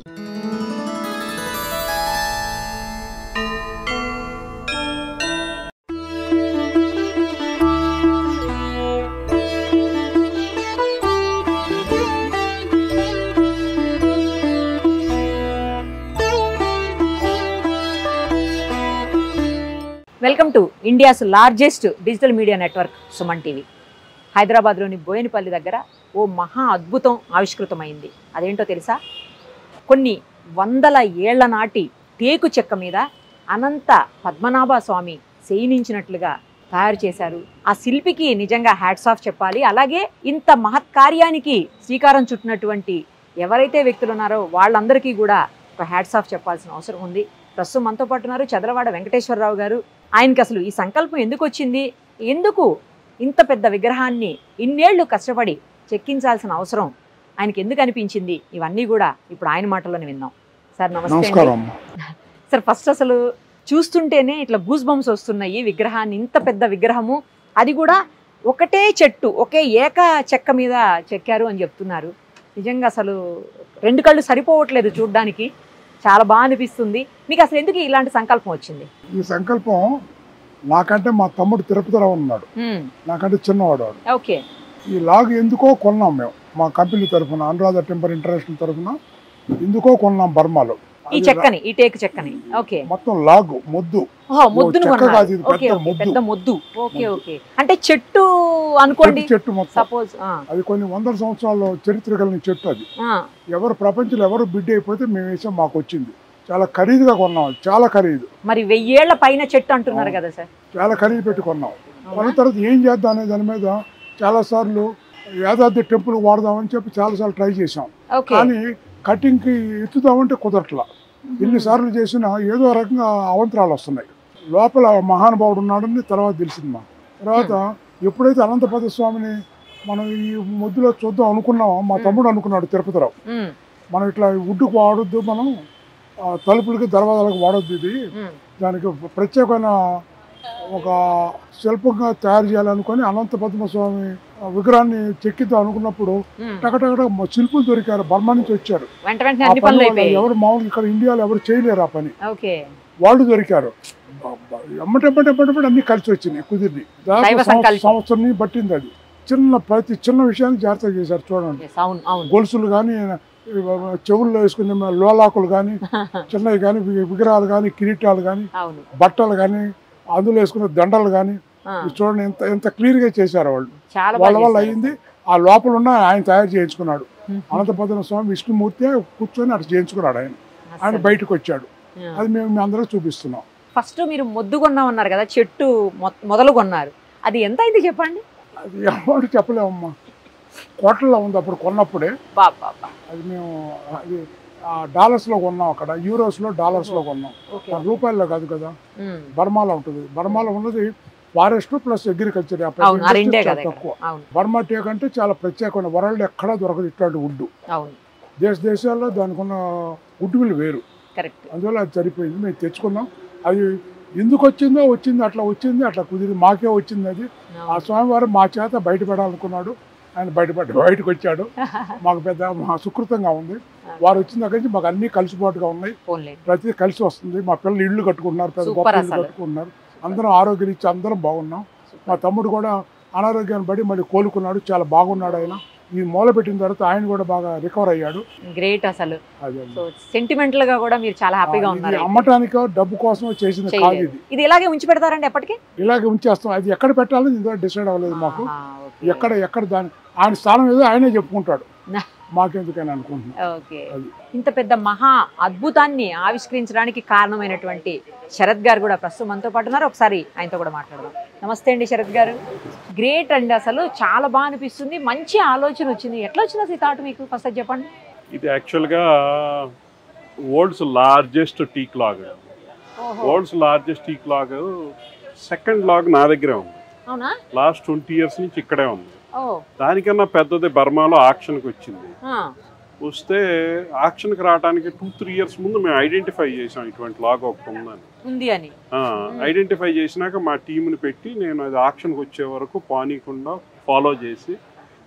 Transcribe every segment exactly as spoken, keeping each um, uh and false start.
Welcome to India's largest digital media network Suman TV. హైదరాబాద్లోని బోయినపల్లి దగ్గర ఓ మహా అద్భుతం ఆవిష్కృతమైంది. అదేంటో తెలుసా? కొన్ని వందల ఏళ్ల నాటి టేకు చెక్క మీద అనంత పద్మనాభ స్వామి శయనించినట్లుగా తయారు చేశారు. ఆ శిల్పికి నిజంగా హ్యాట్స్ ఆఫ్ చెప్పాలి. అలాగే ఇంత మహత్కార్యానికి శ్రీకారం చుట్టినటువంటి ఎవరైతే వ్యక్తులు ఉన్నారో వాళ్ళందరికీ కూడా ఒక హ్యాట్స్ ఆఫ్ చెప్పాల్సిన అవసరం ఉంది. ప్రస్తుతం మనతో పాటు ఉన్నారు చదలవాడ వెంకటేశ్వరరావు గారు. ఆయనకి అసలు ఈ సంకల్పం ఎందుకు వచ్చింది, ఎందుకు ఇంత పెద్ద విగ్రహాన్ని ఇన్నేళ్లు కష్టపడి చెక్కించాల్సిన అవసరం ఆయనకి ఎందుకు అనిపించింది, ఇవన్నీ కూడా ఇప్పుడు ఆయన మాటల్లోనే విన్నాం. సార్ నమస్తే. సార్ ఫస్ట్ అసలు చూస్తుంటేనే ఇట్లా గూస్ బంప్స్ వస్తున్నాయి. విగ్రహాన్ని, ఇంత పెద్ద విగ్రహము, అది కూడా ఒకటే చెట్టు ఒకే ఏక చెక్క మీద చెక్కారు అని చెప్తున్నారు. నిజంగా అసలు రెండు కళ్ళు సరిపోవట్లేదు చూడ్డానికి, చాలా బాగా అనిపిస్తుంది. మీకు అసలు ఎందుకు ఇలాంటి సంకల్పం వచ్చింది? ఈ సంకల్పం నాకంటే మా తమ్ముడు తిరుపతిరావు ఉన్నాడు, నాకంటే చిన్నవాడు. ఓకే. ఈ లాగ్ ఎందుకో కొన్నాం మేము మా కంపెనీ తరఫున, అనురాధ టెంపర్ ఇంటర్నేషనల్ తరఫున ఎందుకో కొన్నాం బర్మాలో. ఈ చెక్కని, ఈ టేకు చెక్కని. ఓకే. మొత్తం లాగు మొద్దు పెద్ద మొద్దు. Okay okay. అంటే చెట్టు అనుకోండి, చెట్టు మొత్తం. సపోజ్ అది కొన్ని వందల సంవత్సరాల చరిత్ర కలిగిన చెట్టు. అది ఎవరు ప్రపంచంలో ఎవరు బిడ్డ అయిపోతే మేము వేసాం, మాకు వచ్చింది. చాలా ఖరీదుగా కొన్నాం, చాలా ఖరీదు. మరి వెయ్యేళ్ల పైన చెట్టు అంటున్నారు కదా సార్? చాలా ఖరీదు పెట్టి కొన్నాం. కొన్న తర్వాత ఏం చేద్దాం అనే దాని మీద చాలా సార్లు యాదాద్రి టెంపుల్ వాడదామని చెప్పి చాలా సార్లు ట్రై చేసాం. కానీ కటింగ్ కి ఎత్తుదామంటే కుదరట్లా. ఎన్నిసార్లు చేసినా ఏదో రకంగా అవంతరాలు వస్తున్నాయి. లోపల మహానుభావుడు ఉన్నాడని తర్వాత తెలిసింది మా. తర్వాత ఎప్పుడైతే అనంత పద్మస్వామిని మనం ఈ ముద్దులో చూద్దాం అనుకున్నామో, మా తమ్ముడు అనుకున్నాడు తిరుపతిరావు, మనం ఇట్లా వుడ్డుకు వాడొద్దు, మనం తలుపులకి దర్వాజాలకు వాడొద్దు, ఇది దానికి ప్రత్యేకమైన ఒక శిల్పంగా తయారు చేయాలనుకొని అనంత పద్మస్వామి విగ్రహాన్ని చెక్కిద్దాం అనుకున్నప్పుడు టకటక శిల్పులు దొరికారు, బర్మా నుంచి వచ్చారు. ఎవరు మామూలు ఇక్కడ ఇండియాలో ఎవరు చేయలేరు ఆ పని, వాళ్ళు దొరికారు. ఎమ్మటెమ్మటెమ్మటెమ్మట అన్ని కలిసి వచ్చినాయి, కుదిరి సంవత్సరం పట్టింది. అది చిన్న ప్రతి చిన్న విషయాన్ని జాగ్రత్త చేశారు. చూడండి, గొలుసులు కానీ, చెవుల్లో వేసుకునే లోలాకులు కానీ, చిన్నవి కానీ, విగ్రహాలు కానీ, కిరీటాలు కానీ, బట్టలు కానీ, అందులో వేసుకునే దండలు కానీ, చూడండి ఎంత ఎంత క్లియర్ గా చేశారు వాళ్ళు. వాళ్ళ వల్ల అయింది. ఆ లోపల ఉన్న ఆయన తయారు చేయించుకున్నాడు. అనంత పద్మనాభ స్వామి విష్ణుమూర్తి కూర్చొని అటు చేయించుకున్నాడు. ఆయన ఆయన బయటకు వచ్చాడు. అది మేము మీ అందరూ చూపిస్తున్నాం. ఫస్ట్ మీరు మొద్దు కొన్నామన్నారు కదా, చెట్టు మొదలు కొన్నారు, అది ఎంత అయింది చెప్పండి? అది అమౌంట్ చెప్పలేమమ్మా, కోట్లలో ఉంది అప్పుడు కొన్నప్పుడే. అది మేము అది డాలర్స్ లో కొన్నాం, అక్కడ యూరోస్ లో డాలర్స్ లో కొన్నాం, రూపాయల్లో కాదు కదా. బర్మాలో ఉంటుంది. బర్మాలో ఉన్నది ఫారెస్ట్ ప్లస్ అగ్రికల్చర్, తక్కువ. బర్మా టేక్ అంటే చాలా ప్రత్యేకమైన, వరల్డ్ ఎక్కడా దొరకదు ఇట్లాంటి వుడ్. దేశ దేశాల్లో దానికి ఉన్న వుడ్ విల్ వేరు. అందువల్ల అది సరిపోయింది, మేము తెచ్చుకున్నాం. అది ఎందుకు వచ్చిందో వచ్చింది, అట్లా వచ్చింది, అట్లా కుదిరి మాకే వచ్చింది. అది ఆ స్వామివారు మా చేత బయటపడాలనుకున్నాడు, ఆయన బయటపడి బయటకు వచ్చాడు. మాకు పెద్ద మా సుకృతంగా ఉంది. వారు వచ్చిన దగ్గర నుంచి మాకు అన్ని కలిసిపోటుగా ఉన్నాయి, ప్రతి కలిసి వస్తుంది. మా పిల్లలు ఇళ్ళు కట్టుకుంటున్నారు, పెద్ద గొప్ప ఇళ్ళు కట్టుకుంటున్నారు. అందరం ఆరోగ్యం ఇచ్చి అందరం బాగున్నాం. మా తమ్ముడు కూడా అనారోగ్యాన్ని బట్టి మళ్ళీ కోలుకున్నాడు, చాలా బాగున్నాడు. ఆయన ఈ మూల పెట్టిన తర్వాత ఆయన కూడా బాగా రికవర్ అయ్యాడు. గ్రేట్. అసలు సెంటిమెంటల్ గా కూడా మీరు చాలా హ్యాపీగా ఉన్నారు. అమ్మటానికో డబ్బు కోసం చేసిన కాదు ఇది. ఇది ఇలాగే ఉంచి పెడతారండి ఎప్పటికీ? ఇలాగే ఉంచేస్తాం. అది ఎక్కడ పెట్టాలని ఇందులో డిసైడ్ అవ్వలేదు మాకు. ఎక్కడ ఎక్కడ దాని ఆయన స్థానం ఏదో ఆయనే చెప్పుకుంటాడు, మాకెందుకని అనుకుంటున్నాం. ఇంత పెద్ద మహా అద్భుతాన్ని ఆవిష్కరించడానికి కారణమైనటువంటి శరత్ గారు కూడా ప్రస్తుతం మనతో పాటు ఉన్నారు. ఒకసారి ఆయనతో కూడా మాట్లాడదాం. నమస్తే అండి శరత్ గారు. గ్రేట్ అండి, అసలు చాలా బాగా అనిపిస్తుంది. మంచి ఆలోచన వచ్చింది. ఎట్లా వచ్చింది ఈ థాట్ మీకు? ఫస్ట్ చెప్పండి. ఇది యాక్చువల్గా world's largest teak log. World's largest teak log second log నా దగ్గరే ఉంది. లాస్ట్ ట్వంటీ ఇయర్స్ నుంచి ఇక్కడే ఉంది. దానికన్నా పెద్దది బర్మాలో ఆక్షన్కి వచ్చింది. వస్తే ఆక్షన్కి రావడానికి టూ త్రీ ఇయర్స్ ముందు మేము ఐడెంటిఫై చేసాం ఇటువంటి లాగ్ ఒకటి ఉందని. ఐడెంటిఫై చేసినాక మా టీంని పెట్టి నేను అది ఆక్షన్కి వచ్చే వరకు పానీయకుండా ఫాలో చేసి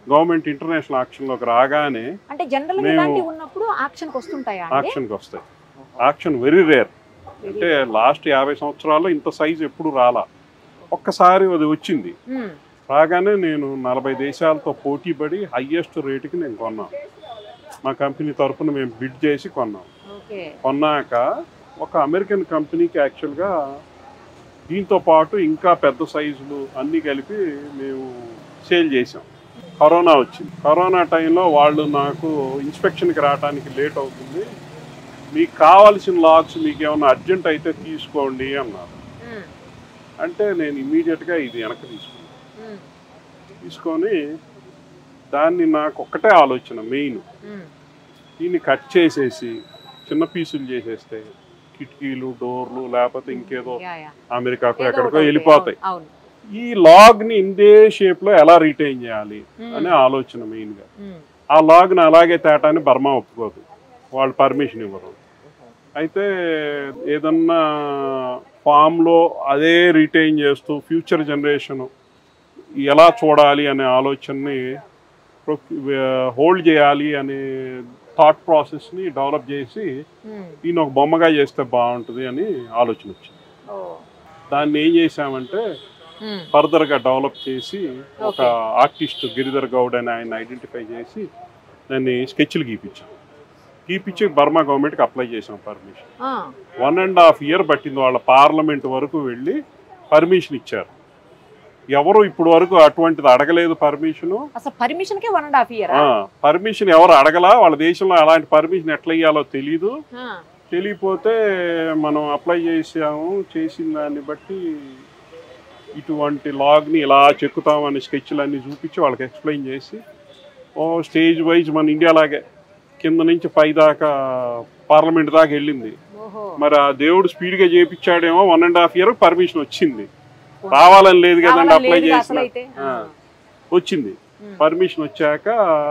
గవర్నమెంట్ ఇంటర్నేషనల్ ఆక్షన్లోకి రాగానే అంటే జనరల్ గా ఇలాంటి ఉన్నప్పుడు ఆక్షన్కి వస్తాయా? ఆక్షన్కి వస్తాయి. Auction very rare. అంటే లాస్ట్ యాభై సంవత్సరాల్లో ఇంత సైజు ఎప్పుడు రాలా, ఒక్కసారి అది వచ్చింది. రాగానే నేను నలభై దేశాలతో పోటీ పడి హయ్యెస్ట్ రేటుకి నేను కొన్నాను. మా కంపెనీ తరఫున మేము బిడ్ చేసి కొన్నాం. కొన్నాక ఒక అమెరికన్ కంపెనీకి యాక్చువల్గా దీంతో పాటు ఇంకా పెద్ద సైజులు అన్నీ కలిపి మేము సేల్ చేసాం. కరోనా వచ్చింది. కరోనా టైంలో వాళ్ళు నాకు ఇన్స్పెక్షన్కి రావడానికి లేట్ అవుతుంది, మీకు కావాల్సిన లాట్స్ మీకు ఏమైనా అర్జెంట్ అయితే తీసుకోండి అన్నారు. అంటే నేను ఇమీడియట్గా ఇది వెనక్కి తీసుకున్నాను. తీసుకొని దాన్ని నాకు ఒక్కటే ఆలోచన మెయిన్, దీన్ని కట్ చేసేసి చిన్న పీసులు చేసేస్తే కిటికీలు డోర్లు లేకపోతే ఇంకేదో అమెరికాకు ఎక్కడికో వెళ్ళిపోతాయి. ఈ లాగ్ ని ఇందే షేప్ లో ఎలా రిటైన్ చేయాలి అనే ఆలోచన మెయిన్ గా. ఆ లాగ్ ని అలాగే తేటాన్ని బర్మా ఒప్పుకోదు, వాళ్ళు పర్మిషన్ ఇవ్వరు. అయితే ఏదన్నా ఫామ్ లో అదే రిటైన్ చేస్తూ ఫ్యూచర్ జనరేషన్ ఎలా చూడాలి అనే ఆలోచనని హోల్డ్ చేయాలి అనే థాట్ ప్రాసెస్ని డెవలప్ చేసి ఈయన ఒక బొమ్మగా చేస్తే బాగుంటుంది అని ఆలోచన వచ్చింది. దాన్ని ఏం చేసామంటే ఫర్దర్గా డెవలప్ చేసి ఒక ఆర్టిస్ట్ గిరిధర్ గౌడ్ అని ఆయన ఐడెంటిఫై చేసి దాన్ని స్కెచ్లు గీపించాం. గీపించి బర్మా గవర్నమెంట్కి అప్లై చేసాం permission. One and half year పట్టింది, వాళ్ళ పార్లమెంట్ వరకు వెళ్ళి పర్మిషన్ ఇచ్చారు. ఎవరు ఇప్పుడు వరకు అటువంటిది అడగలేదు పర్మిషన్. పర్మిషన్ ఎవరు అడగలా, వాళ్ళ దేశంలో అలాంటి పర్మిషన్ ఎట్లా ఇయ్యాలో తెలీదు. తెలియపోతే మనం అప్లై చేసాము, చేసిన దాన్ని బట్టి ఇటువంటి లాగ్ని ఇలా చెక్కుతామని స్కెచ్లు అన్ని చూపించి వాళ్ళకి ఎక్స్ప్లెయిన్ చేసి ఓ స్టేజ్ వైజ్ మన ఇండియా లాగే కింద నుంచి పై దాకా పార్లమెంట్ దాకా వెళ్ళింది. మరి ఆ దేవుడు స్పీడ్గా చేయించాడేమో, one and half year permission వచ్చింది. రావాలని లేదు కదండి, అప్లై చేసిన వచ్చింది. పర్మిషన్ వచ్చాక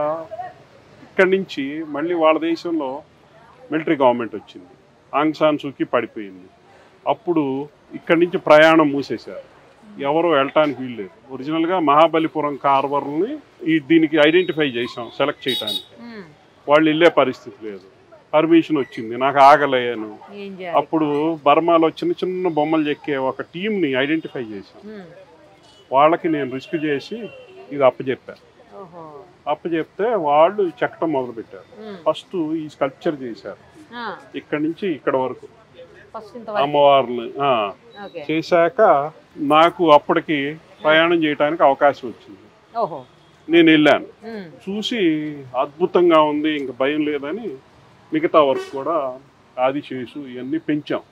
ఇక్కడి నుంచి మళ్ళీ వాళ్ళ దేశంలో మిలిటరీ గవర్నమెంట్ వచ్చింది, ఆంగ్ సాన్ సూకీ పడిపోయింది. అప్పుడు ఇక్కడి నుంచి ప్రయాణం మూసేశారు, ఎవరు వెళ్ళటానికి వీల్లేదు. ఒరిజినల్గా మహాబలిపురం కార్వర్ని ఈ దీనికి ఐడెంటిఫై చేసాం సెలెక్ట్ చేయడానికి, వాళ్ళు వెళ్ళే పరిస్థితి లేదు. పర్మిషన్ వచ్చింది, నాకు ఆగలేను. అప్పుడు బర్మాలో చిన్న చిన్న బొమ్మలు చెక్కే ఒక టీంని ఐడెంటిఫై చేశాను. వాళ్ళకి నేను రిస్క్ చేసి ఇది అప్పచెప్పాను. అప్పచెప్తే వాళ్ళు చెక్కడం మొదలు పెట్టారు. ఫస్ట్ ఈ స్కల్ప్చర్ చేశారు ఇక్కడి నుంచి ఇక్కడ వరకు అమ్మవారిని చేశాక నాకు అప్పటికి ప్రయాణం చేయడానికి అవకాశం వచ్చింది. నేను వెళ్ళాను, చూసి అద్భుతంగా ఉంది, ఇంకా భయం లేదని మిగతా వర్క్ కూడా ఆదిశేషు ఇవన్నీ పెంచాం.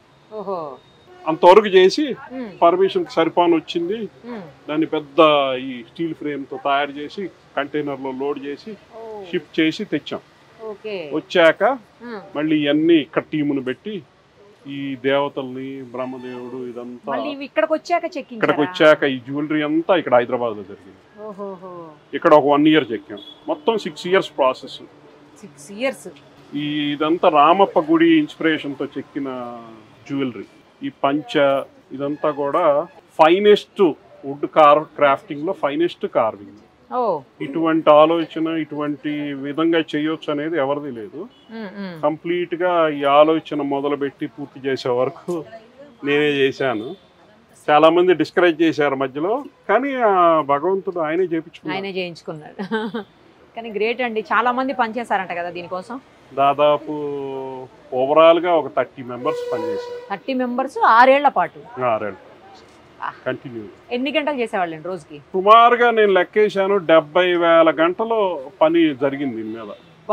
అంతవరకు చేసి పర్మిషన్ సరిపాను వచ్చింది. దాన్ని పెద్ద ఈ స్టీల్ ఫ్రేమ్ తో తయారు చేసి కంటైనర్ లో లోడ్ చేసి షిప్ చేసి తెచ్చాం. వచ్చాక మళ్ళీ ఇవన్నీ ఇక్కడ టీమును పెట్టి ఈ దేవతల్ని బ్రహ్మదేవుడు ఇదంతా ఇక్కడికి వచ్చాక ఇక్కడికి వచ్చాక ఈ జ్యువెలరీ అంతా ఇక్కడ హైదరాబాద్ లో జరిగింది. ఇక్కడ ఒక వన్ ఇయర్ చెక్కాం. మొత్తం six years process. Six years ఈ ఇదంతా రామప్ప గుడి ఇన్స్పిరేషన్ తో చెక్కిన జ్యువెలరీ. ఈ పంచ ఇదంతా కూడా ఫైనెస్ట్ వుడ్ కార్ క్రాఫ్టింగ్ లో ఫైనెస్ట్ కార్వింగ్. ఇటువంటి ఆలోచన ఇటువంటి విధంగా చేయొచ్చు అనేది ఎవరిది లేదు. కంప్లీట్ గా ఈ ఆలోచన మొదలుపెట్టి పూర్తి చేసే వరకు నేనే చేశాను. చాలా మంది డిస్కరేజ్ చేశారు మధ్యలో, కానీ భగవంతుడు ఆయనే చేయించుకున్నాడు ఆయనే చేయించుకున్నాడు కానీ గ్రేట్ అండి. చాలా మంది పనిచేశారంట కదా దీనికోసం. దాదాపు ఓవరాల్ గా ఒక థర్టీ మెంబర్స్ పనిచేశారు. థర్టీ మెంబర్స్ ఆరేళ్ల పాటు ఆరేళ్ళు కంటిన్యూ. ఎన్ని గంటలు చేసేవాళ్ళండి రోజుకి? సుమారుగా నేను లెక్కేశాను డెబ్బై వేల గంటలు పని జరిగింది దీని మీద.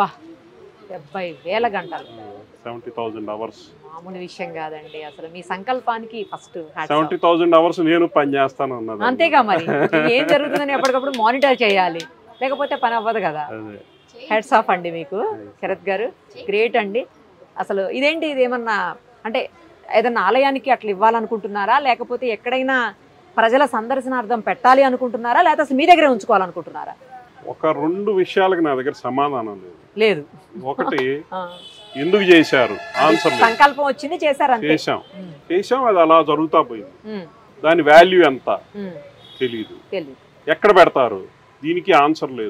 డెబ్బై వేల గంటలు సెవెంటీ థౌసండ్ అవర్స్ మామూలు విషయం కాదండి. అసలు మీ సంకల్పానికి ఫస్ట్ సెవెంటీ థౌసండ్ అవర్స్ నేను పని చేస్తాను అన్నది. అంతేగా, మరి ఏం జరుగుతుందని ఎప్పటికప్పుడు మానిటర్ చేయాలి, లేకపోతే పని అవ్వదు కదా. హెడ్స్ ఆఫ్ అండి మీకు శరత్ గారు, గ్రేట్ అండి. అసలు ఇదేంటి, ఇది ఏమన్నా అంటే ఏదన్నా ఆలయానికి అట్లా ఇవ్వాలనుకుంటున్నారా, లేకపోతే ఎక్కడైనా ప్రజల సందర్శనార్థం పెట్టాలి అనుకుంటున్నారా, లేకపోతే అసలు మీ దగ్గరే ఉంచుకోవాలనుకుంటున్నారా? ఒక రెండు విషయాలకు నా దగ్గర సమాధానం లేదు. లేదు. ఒకటి ఎందుకు చేశారు, ఆన్సర్ సంకల్పం వచ్చింది చేశారు, చేశాం చేశాం అది అలా జరుగుతా పోయింది. దాని వాల్యూ ఎంత తెలియదు, ఎక్కడ పెడతారు దీనికి ఆన్సర్ లేదు.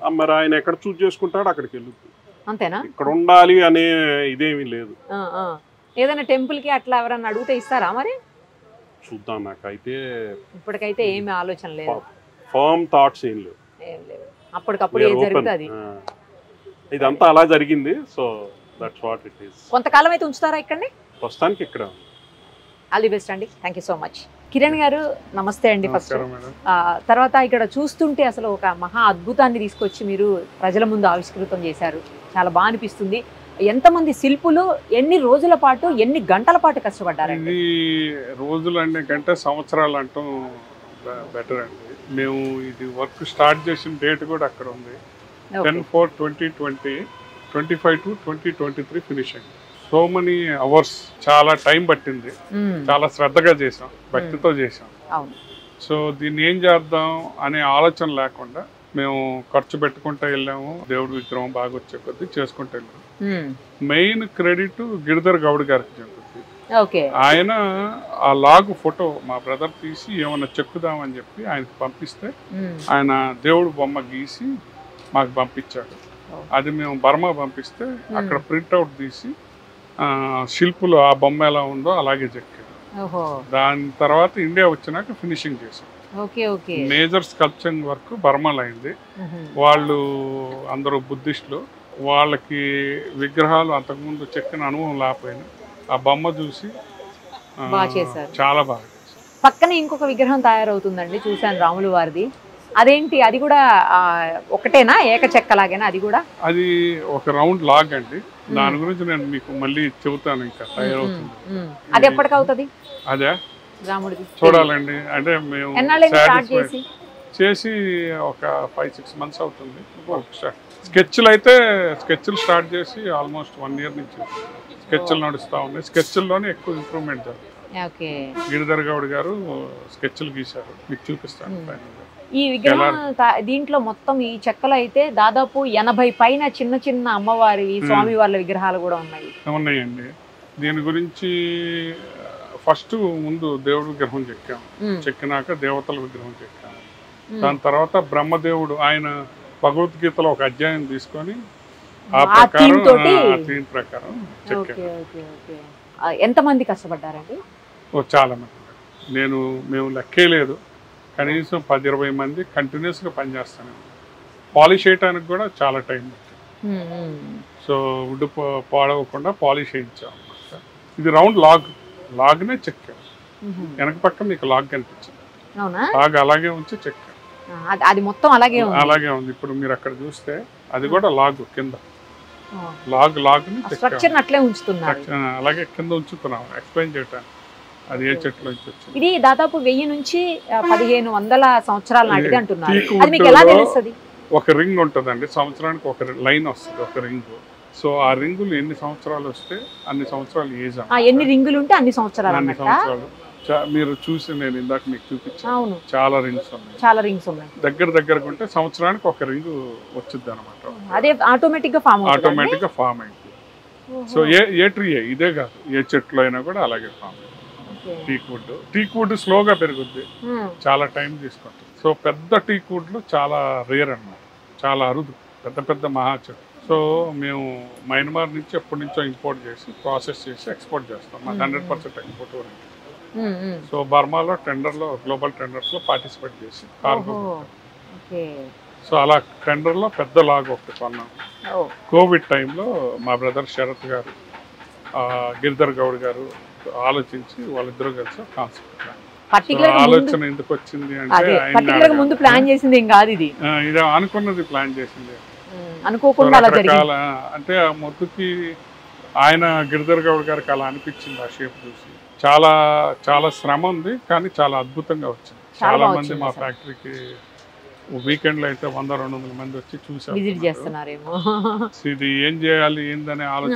మరి ఆయన ఎక్కడ చూస్ చేసుకుంటాడో అక్కడికి వెళ్ళుద్ది. అంతేనా? ఇక్కడ ఉండాలి అనే ఇదేమీ లేదు. ఏదైనా టెంపుల్ కి అట్లా ఎవరన్నా అడిగితే ఇస్తారా మరి? చూద్దాం. నాకైతే ఇప్పటికైతే ఏమి ఆలోచన లేదు, ఫర్మ్ థాట్స్ ఏం లేవు. ఏం లేవు, అప్పటికప్పుడు ఏం జరుగుతుంది ఇదంతా అలా జరిగింది. So that's what it is. కొంతకాలం అయితే ఉంచుతారా ఇక్కడనే? ప్రస్తుతానికి ఇక్కడ. ఆల్ ది బెస్ట్ అండి. Thank you so much. Kiran garu నమస్తే అండి. ఫస్ట్ తర్వాత ఇక్కడ చూస్తుంటే అసలు ఒక మహా అద్భుతాన్ని తీసుకొచ్చి మీరు ప్రజల ముందు ఆవిష్కృతం చేశారు. చాలా బాగా అనిపిస్తుంది. ఎంతమంది శిల్పులు ఎన్ని రోజుల పాటు ఎన్ని గంటల పాటు కష్టపడ్డారు? ఇది రోజులు అంటే కంటే సంవత్సరాలు అంటాం బెటర్ అండి. మేము ఇది వర్క్ స్టార్ట్ చేసిన డేట్ కూడా అక్కడ ఉంది. Ten four twenty twenty twenty five to twenty twenty three finishing. So many hours, చాలా టైం పట్టింది. చాలా శ్రద్ధగా చేసాం, భక్తితో చేసాం. సో దీన్ని ఏం చేద్దాం అనే ఆలోచన లేకుండా మేము ఖర్చు పెట్టుకుంటూ వెళ్ళాము. దేవుడి విగ్రహం బాగా వచ్చే కొద్దీ చేసుకుంటూ వెళ్ళాము. మెయిన్ క్రెడిట్ గిరిధర్ గౌడ్ గారికి చెందుతుంది. ఆయన ఆ లాగు ఫోటో మా బ్రదర్ తీసి ఏమన్నా చెక్కుదామని చెప్పి ఆయనకి పంపిస్తే ఆయన దేవుడు బొమ్మ గీసి మాకు పంపించాడు. అది మేము బర్మా పంపిస్తే అక్కడ ప్రింట్అవుట్ తీసి శిల్పులు ఆ బొమ్మ ఎలా ఉందో అలాగే చెక్కారు. దాని తర్వాత ఇండియా వచ్చినాక ఫినిషింగ్ చేసాం. మేజర్ స్కల్ప్చరింగ్ వర్క్ బర్మాలో అయింది. వాళ్ళు అందరూ బుద్ధిస్టులు, వాళ్ళకి విగ్రహాలు అంతకుముందు చెక్కిన అనుభవం లేకపోయినా ఆ బొమ్మ చూసి చాలా బాగా. పక్కనే ఇంకొక విగ్రహం తయారవుతుందండి, చూశాను రాములు వారిది. అదేంటి? అది కూడా ఒకటేనా, ఏక చెక్కలాగేనా అది కూడా? అది ఒక రౌండ్ లాగ్ అండి. దాని గురించి నేను మీకు మళ్ళీ చెబుతాను. ఇంకా తయారవుతుంది. అది ఎప్పటికి అవుతుంది? అదే రాముడిది చూడాలండి. అంటే మేము చేసి చేసి ఒక ఫైవ్ సిక్స్ మంత్స్ అవుతుంది. స్కెచ్లు అయితే స్కెచ్లు స్టార్ట్ చేసి ఆల్మోస్ట్ వన్ ఇయర్ నుంచి స్కెచ్లు నడుస్తూ ఉన్నాయి. స్కెచ్ల్లోనే ఎక్కువ ఇంప్రూవ్మెంట్ జరుగుతుంది. గిరిధర్ గౌడ్ గారు స్కెచ్లు గీశారు, మీకు చూపిస్తాను. ఈ విగ్రహం దీంట్లో మొత్తం ఈ చెక్కలు అయితే దాదాపు ఎనభై పైన చిన్న చిన్న అమ్మవారి స్వామి వాళ్ళ విగ్రహాలు కూడా ఉన్నాయి. ఉన్నాయండి. దీని గురించి ఫస్ట్ ముందు దేవుడి విగ్రహం చెక్కాము, చెక్కినాక దేవతల విగ్రహం చెక్కాము. దాని తర్వాత బ్రహ్మదేవుడు ఆయన భగవద్గీతలో ఒక అధ్యాయం తీసుకొని ఆ ప్రకారం థీమ్ ప్రకారం చెక్కాము. ఎంతమంది కష్టపడ్డారండి? ఓ చాలా మంది. నేను మేము లెక్కే లేదు, కనీసం పది ఇరవై మంది కంటిన్యూస్గా పనిచేస్తాను. పాలిష్ చేయడానికి కూడా చాలా టైం పట్టింది. సో వుడ్ పాడవకుండా పాలిష్ చేయించాం అన్నమాట. ఇది రౌండ్ లాగ్, లాగ్నే చెక్కాం. వెనక పక్క మీకు లాగ్ కనిపించింది, లాగ్ అలాగే ఉంచి చెక్కాం. అది మొత్తం అలాగే అలాగే ఉంది. ఇప్పుడు మీరు అక్కడ చూస్తే అది కూడా లాగ్ కింద, లాగ్ లాగ్ అట్లే ఉంచుతున్నారు. అలాగే కింద ఉంచుతున్నాం ఎక్స్ప్లెయిన్ చేయడానికి. అది ఏ చెట్లు నుంచి వచ్చింది. ఇది దాదాపు వెయ్యి నుంచి పదిహేను వందల సంవత్సరాల నాటిది అంటున్నారు. అది మీకు ఎలా తెలుస్తుంది? ఒక రింగ్ ఉంటుందండి, సంవత్సరానికి ఒక లైన్ వస్తుంది, ఒక రింగ్. సో ఆ రింగులు ఎన్ని సంవత్సరాలు వస్తే అన్ని సంవత్సరాలు ఏజ్. ఎన్ని రింగులు ఉంటే అన్ని సంవత్సరాలు. అన్ని సంవత్సరాలు మీరు చూసి నేను ఇందాక మీకు చూపించాను. చాలా రింగ్స్ ఉన్నాయి, చాలా రింగ్స్ ఉన్నాయి. దగ్గర దగ్గరకు ఉంటే సంవత్సరానికి ఒక రింగ్ వచ్చింది అనమాట. అదే ఆటోమేటిక్ గా ఫామ్ ఆటోమేటిక్ గా ఫామ్ అయింది. సో ఏ ఏ ట్రీ ఇదే కాదు, ఏ చెట్లు అయినా కూడా అలాగే form. Teak wood teak wood స్లోగా పెరుగుద్ది, చాలా టైం తీసుకుంటుంది. సో పెద్ద టీక్ వుడ్లు చాలా రేర్ అన్నమాట, చాలా అరుదు, పెద్ద పెద్ద మహా చెట్లు. సో మేము మయన్మార్ నుంచి ఎప్పటి నుంచో ఇంపోర్ట్ చేసి ప్రాసెస్ చేసి ఎక్స్పోర్ట్ చేస్తాం. మాకు hundred percent export oriented. So బర్మాలో టెండర్లో, గ్లోబల్ టెండర్స్లో పార్టిసిపేట్ చేసి కార్గో. సో అలా టెండర్లో పెద్ద లాగ్ ఒకటి కొన్నాం. కోవిడ్ టైంలో మా బ్రదర్ శరత్ గారు, గిరిధర్ గౌడ్ గారు ఆలోచించి వాళ్ళిద్దరూ కలిసి కాన్సెప్ట్ ఆలోచన ఎందుకు వచ్చింది అంటే ముందు ప్లాన్ చేసింది ఏం కాదు, ఇది ఇది అనుకున్నది ప్లాన్ చేసింది. అనుకోకుండా అంటే ఆ మొద్దుకి ఆయన గిరిధర్ గౌడ్ గారికి అలా అనిపించింది. ఆ షేప్ చూసి చాలా చాలా శ్రమ ఉంది, కానీ చాలా అద్భుతంగా వచ్చింది. చాలా మంది మా ఫ్యాక్టరీకి వీకెండ్ లో అయితే వంద రెండు వందల మంది వచ్చి చూసారు, విజిట్ చేస్తున్నారేమో. ఇది ఏం చేయాలి ఏందనే ఆలోచన.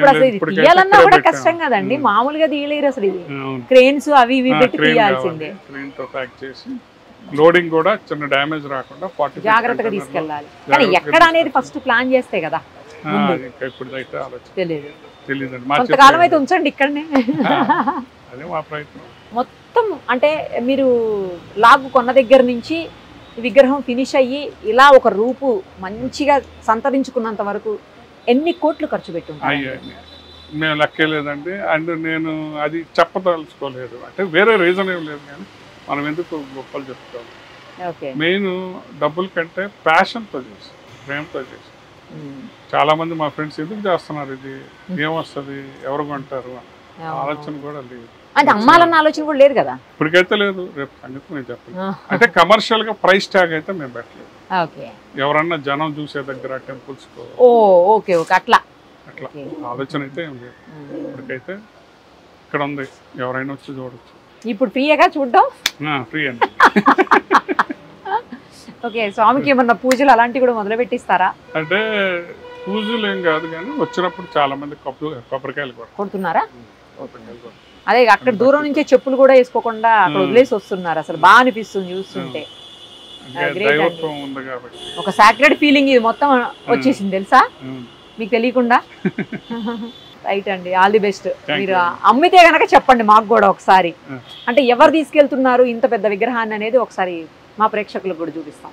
కష్టం కదండి, మామూలుగా తీయలేరు అసలు. ఇది క్రేన్స్ అవి ఇవి పెట్టి తీయాల్సిందే. క్రేన్ తో ప్యాక్ చేసి లోడింగ్ కూడా చిన్న డ్యామేజ్ రాకుండా జాగ్రత్తగా తీసుకెళ్ళాలి. కానీ ఎక్కడ అనేది ఫస్ట్ ప్లాన్ చేస్తే కదా. ఇప్పుడైతే ఆలోచన తెలియదు తెలియదండి. కొంతకాలం అయితే ఉంచండి ఇక్కడనే. అదే మా ప్రయత్నం. మొత్తం అంటే మీరు లాగు కొన్న దగ్గర నుంచి ఈ విగ్రహం ఫినిష్ అయ్యి ఇలా ఒక రూపు మంచిగా సంతరించుకున్నంత వరకు ఎన్ని కోట్లు ఖర్చు పెట్టుంటారు? మేము లెక్కలేదండి. అండ్ నేను అది చెప్పదలుచుకోలేదు, అంటే వేరే రీజన్ ఏం లేదు, కానీ మనం ఎందుకు గొప్పలు చెప్పుకోవాలి. మెయిన్ డబ్బుల కంటే ప్యాషన్తో చేసి, ప్రేమతో చేసి. చాలా మంది మా ఫ్రెండ్స్ ఎందుకు చేస్తున్నారు, ఇది ఏమొస్తుంది, ఎవరు కొంటారు ఆలోచన కూడా లేదు. అంటే అమ్మాలన్న ఆలోచన కూడా లేదు కదా ఇప్పటికైతే లేదు, రేపు సంగతి నేను చెప్పలేదు. అంటే కమర్షియల్ గా ప్రైస్ ట్యాగ్ అయితే మేము పెట్టలేదు. ఎవరన్నా జనం చూసే దగ్గర టెంపుల్స్ అట్లా అట్లా ఆలోచన అయితే ఏం లేదు. ఇప్పటికైతే ఇక్కడ ఉంది, ఎవరైనా వచ్చి చూడొచ్చు. ఇప్పుడు ఫ్రీగా చూడడం ఫ్రీ అండి. ఓకే, స్వామికి ఏమన్నా పూజలు అలాంటివి కూడా మొదలు పెట్టిస్తారా? అంటే పూజలు ఏం కాదు, కానీ వచ్చినప్పుడు చాలా మంది కొబ్బరి కొబ్బరికాయలు కొడుతున్నారా? అదే అక్కడ దూరం నుంచే చెప్పులు కూడా వేసుకోకుండా అక్కడ వదిలేసి వస్తున్నారు. అసలు బాగా అనిపిస్తుంది చూస్తుంటే. ఒక సాక్రెడ్ ఫీలింగ్ ఇది మొత్తం వచ్చేసింది తెలుసా మీకు తెలియకుండా. రైట్ అండి, ఆల్ ది బెస్ట్. మీరు అమ్మితే గనక చెప్పండి మాకు కూడా ఒకసారి. అంటే ఎవరు తీసుకెళ్తున్నారు ఇంత పెద్ద విగ్రహాన్ని అనేది ఒకసారి మా ప్రేక్షకులకు కూడా చూపిస్తాం.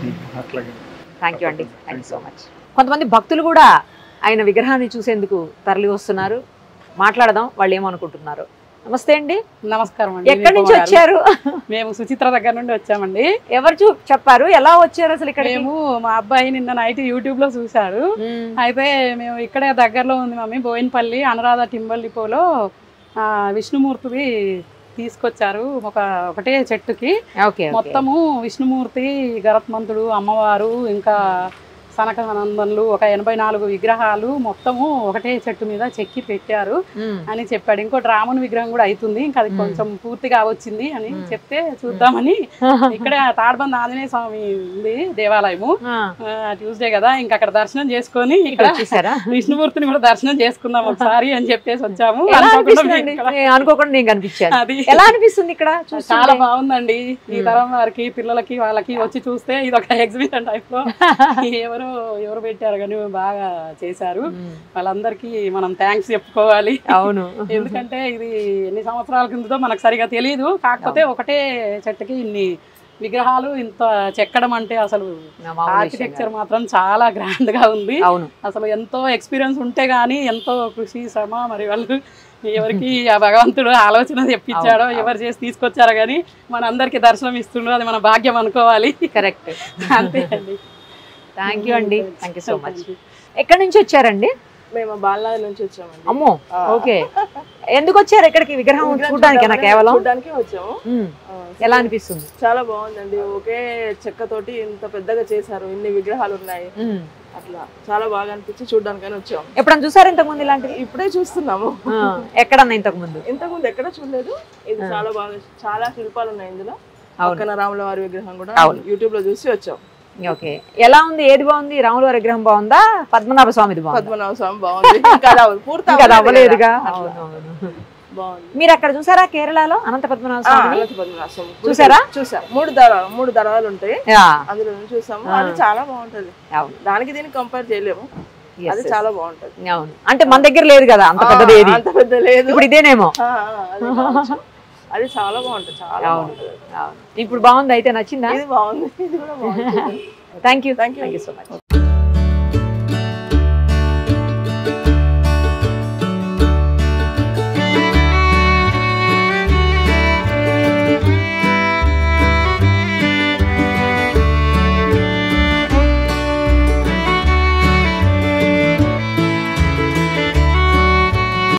థ్యాంక్ యూ అండి, థ్యాంక్ యూ సో మచ్. కొంతమంది భక్తులు కూడా ఆయన విగ్రహాన్ని చూసేందుకు తరలి వస్తున్నారు. మాట్లాడదాం వాళ్ళు ఏమనుకుంటున్నారు. నమస్తే అండి. నమస్కారం అండి. ఎక్కడి నుంచి వచ్చారు? మేము సుచిత్ర దగ్గర నుండి వచ్చామండి. ఎవరు చూ చెప్పారు, ఎలా వచ్చారు అసలు ఇక్కడ? మేము మా అబ్బాయి నిన్న నైట్ యూట్యూబ్ లో చూశారు. అయితే మేము ఇక్కడే దగ్గరలో ఉంది మమ్మీ బోయినపల్లి అనురాధ టింబల్ డిపోలో విష్ణుమూర్తిది తీసుకొచ్చారు ఒక ఒకటే చెట్టుకి. మొత్తము విష్ణుమూర్తి, గరత్మంతుడు, అమ్మవారు, ఇంకా సనకనందనులు, ఒక ఎనభై నాలుగు విగ్రహాలు మొత్తము ఒకటే చెట్టు మీద చెక్కి పెట్టారు అని చెప్పాడు. ఇంకోటి రాముని విగ్రహం కూడా అవుతుంది, ఇంకా అది కొంచెం పూర్తిగా వచ్చింది అని చెప్తే చూద్దామని ఇక్కడ తాడబంద ఆంజనేయ స్వామి ఉంది దేవాలయము. ట్యూస్డే కదా, ఇంకా అక్కడ దర్శనం చేసుకొని ఇక్కడ విష్ణుమూర్తిని కూడా దర్శనం చేసుకుందాం ఒకసారి అని చెప్పేసి వచ్చాము. అనుకోకుండా నేను కనిపించాను. అది ఎలా అనిపిస్తుంది ఇక్కడ? చాలా బాగుందండి. ఈ తరం వారికి పిల్లలకి వాళ్ళకి వచ్చి చూస్తే ఇది ఒక ఎగ్జిబిషన్ టైప్ లో ఎవరు ఎవరు పెట్టారు కానీ బాగా చేశారు. వాళ్ళందరికీ మనం థ్యాంక్స్ చెప్పుకోవాలి. అవును, ఎందుకంటే ఇది ఎన్ని సంవత్సరాల కిందతో మనకు సరిగా తెలియదు. కాకపోతే ఒకటే చెట్టుకి ఇన్ని విగ్రహాలు ఇంత చెక్కడం అంటే అసలు ఆర్కిటెక్చర్ మాత్రం చాలా గ్రాండ్ గా ఉంది. అసలు ఎంతో ఎక్స్పీరియన్స్ ఉంటే గానీ, ఎంతో కృషి శ్రమ, మరి వాళ్ళు ఎవరికి ఆ భగవంతుడు ఆలోచన తెప్పించాడో, ఎవరు చేసి తీసుకొచ్చారో గానీ మన అందరికి దర్శనం ఇస్తుండో అది మన భాగ్యం అనుకోవాలి. కరెక్ట్, అంతే అండి. థ్యాంక్ యూ అండి, థ్యాంక్ యూ సో మచ్. ఎక్కడి నుంచి వచ్చారండి? మేము బాలనగర్ నుంచి వచ్చామండి. అమ్మో, ఓకే. ఎందుకు వచ్చారు ఇక్కడికి? విగ్రహం చూడడానికి కేవలం చూడడానికి వచ్చాము. ఎలా అనిపిస్తుంది? చాలా బాగుందండి. ఒకే చెక్కతోటి ఇంత పెద్దగా చేశారు, ఇన్ని విగ్రహాలు ఉన్నాయి, అట్లా చాలా బాగా అనిపించి చూడడానికని వచ్చాము. ఎప్పుడన్నా చూసారు ఇంతకు ముందు ఇలాంటివి? ఇప్పుడే చూస్తున్నాము. ఎక్కడన్నా ఇంతకు ముందు? ఇంతకు ముందు ఎక్కడ చూడలేదు. ఇది చాలా బాగా, చాలా శిల్పాలు ఉన్నాయి ఇందులో. పక్కన రాముల వారి విగ్రహం కూడా యూట్యూబ్ లో చూసి వచ్చాం. ఓకే, ఎలా ఉంది? ఏది బాగుంది? రాముల వారి విగ్రహం బాగుందా, పద్మనాభ స్వామిది బాగుందా? పద్మనాభ స్వామి బాగుంది, పూర్తి అవ్వలేదుగా. మీరు అక్కడ చూసారా కేరళలో అనంత పద్మనాభ స్వామి? చూసారా? చూసాం. మూడు దళాలు మూడు దళాలు ఉంటాయి అందులో చూసాము. అది చాలా బాగుంటది. దానికి దీనికి కంపేర్ చేయలేము, అది చాలా బాగుంటది. అవును, అంటే మన దగ్గర లేదు కదా అంత పెద్దది, అంత పెద్ద లేదు. ఇప్పుడు ఇదేనేమో. అది చాలా బాగుంటది, చాలా బాగుంటది. ఇప్పుడు బాగుంది అయితే, నచ్చిందా? ఇది బాగుంది, ఇది కూడా బాగుంది. Thank you, thank you so much.